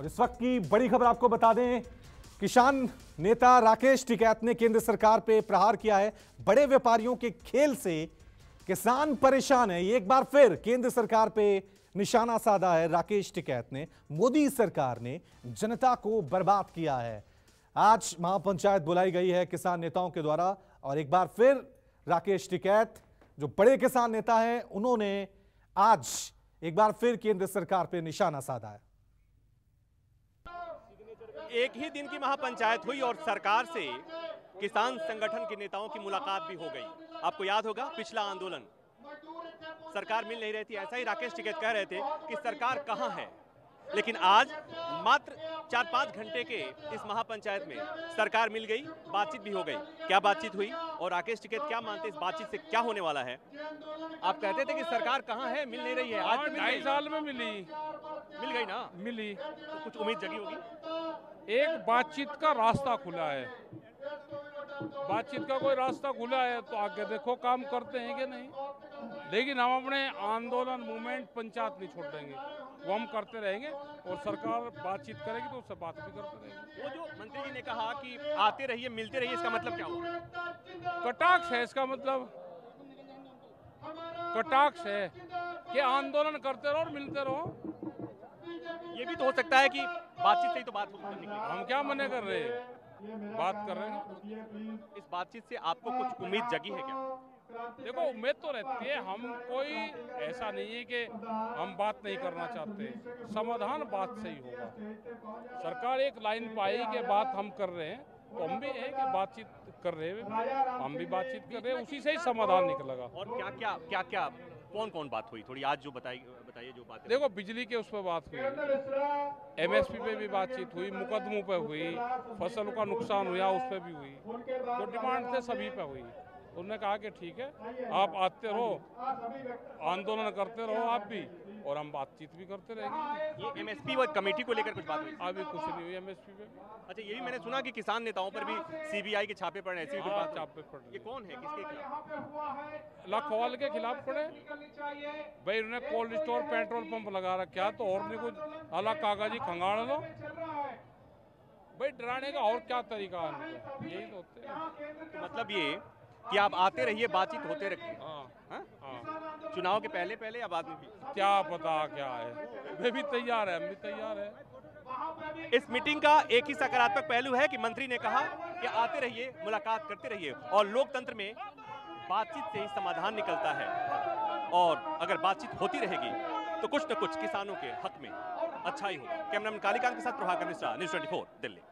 और इस वक्त की बड़ी खबर आपको बता दें, किसान नेता राकेश टिकैत ने केंद्र सरकार पे प्रहार किया है। बड़े व्यापारियों के खेल से किसान परेशान है। एक बार फिर केंद्र सरकार पे निशाना साधा है राकेश टिकैत ने। मोदी सरकार ने जनता को बर्बाद किया है। आज महापंचायत बुलाई गई है किसान नेताओं के द्वारा और एक बार फिर राकेश टिकैत जो बड़े किसान नेता हैं, उन्होंने आज एक बार फिर केंद्र सरकार पे निशाना साधा है। एक ही दिन की महापंचायत हुई और सरकार से किसान संगठन के नेताओं की मुलाकात भी हो गई। आपको याद होगा पिछला आंदोलन, सरकार मिल नहीं रही थी, ऐसा ही राकेश टिकैत कह रहे थे कि सरकार कहां है। लेकिन आज मात्र 4-5 घंटे के इस महापंचायत में सरकार मिल गई, बातचीत भी हो गई। क्या बातचीत हुई और राकेश टिकैत क्या मानते इस बातचीत से क्या होने वाला है? आप कहते थे कि सरकार कहां है, मिल नहीं रही है, आज 2.5 साल में मिल गई ना, मिली तो कुछ उम्मीद जगी होगी। एक बातचीत का रास्ता खुला है, बातचीत का कोई रास्ता खुला है तो आगे देखो काम करते हैं कि नहीं। लेकिन हम अपने आंदोलन मूवमेंट पंचायत नहीं छोड़ देंगे, वो हम करते रहेंगे और सरकार बातचीत करेगी तो उससे बात भी करते रहेंगे। वो जो मंत्री जी ने कहा कि आते रहिए मिलते रहिए, इसका मतलब क्या हुआ? कटाक्ष है इसका मतलब, कटाक्ष है कि आंदोलन करते रहो और मिलते रहो। ये भी तो हो सकता है कि बातचीत से ही तो बात होगी। हम क्या मना कर रहे हैं, बात कर रहे हैं। इस बातचीत से आपको कुछ उम्मीद जगी है क्या? देखो उम्मीद तो रहती है, हम कोई ऐसा नहीं है कि हम बात नहीं करना चाहते, समाधान बात से ही होगा। सरकार एक लाइन पाई कि बात हम कर रहे हैं तो हम भी हैं कि बातचीत कर रहे हैं, हम भी बातचीत कर रहे हैं, उसी से ही समाधान निकलेगा। और क्या कौन बात हुई, थोड़ी आज जो बताइए जो बात। देखो बिजली के उस पर बात हुई, MSP पे भी बातचीत हुई, मुकदमों पे हुई, फसल का नुकसान हुआ उस पर भी हुई, जो डिमांड थे सभी पे हुई। उन्होंने कहा कि ठीक है आप आते रहो, आंदोलन करते रहो आप भी, और हम बातचीत भी करते रहेंगे। ये MSP और कमेटी को लेकर कुछ बात हुई? अभी कुछ नहीं हुई MSP पे। अच्छा, ये भी मैंने सुना कि किसान नेताओं पर भी CBI के छापे पड़ रहे हैं। छापे पड़ रहे। ये कौन है, किसके खिलाफ? लखवाल के खिलाफ पड़े भाई, उन्होंने कोल्ड स्टोर पेट्रोल पंप लगा रखा तो और नहीं कुछ अलग कागजी खंगाड़ लो भाई, डराने का और क्या तरीका है, यही तो होते हैं। तो मतलब ये कि आप आते रहिए, बातचीत होते रहिए। हाँ। चुनाव के पहले या बाद में भी? क्या पता क्या है, वे भी तैयार है, हम भी तैयार है। इस मीटिंग का एक ही सकारात्मक पहलू है कि मंत्री ने कहा कि आते रहिए, मुलाकात करते रहिए, और लोकतंत्र में बातचीत से ही समाधान निकलता है। और अगर बातचीत होती रहेगी तो कुछ न कुछ किसानों के हक में अच्छा ही होगा। कैमरामैन कालीकांत के साथ प्रभाकर मिश्रा, न्यूज़ 24 दिल्ली।